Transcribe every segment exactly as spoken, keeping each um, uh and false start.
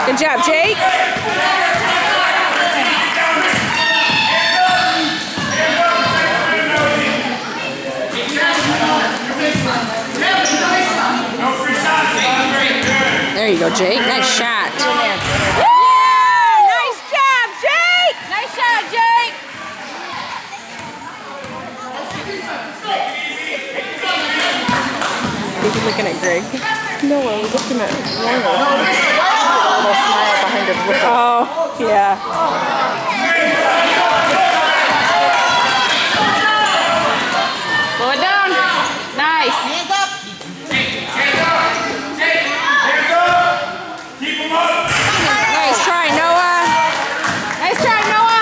Good job, Jake. There you go, Jake. Nice shot. Yeah! Nice job, Jake! Nice shot, Jake! He's looking at Greg. No, I was looking at Normal. A little smile behind his whistle. Oh, yeah. Slow it down. Nice. Hands up. Nice try, Noah. Nice try, Noah.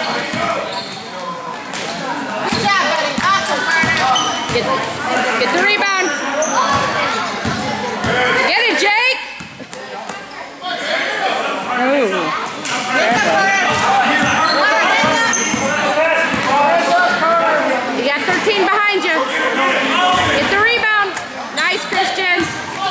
Good job, buddy. Awesome. Get, get the rebound. Get it, Jake. Ooh. You got thirteen behind you. Get the rebound. Nice, Christian.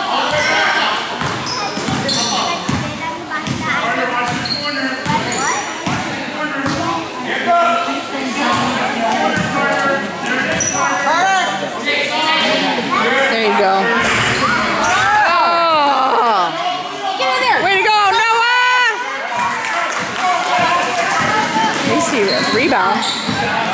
There you go. Oh! Get in there! Way to go, Noah! At least he rebound.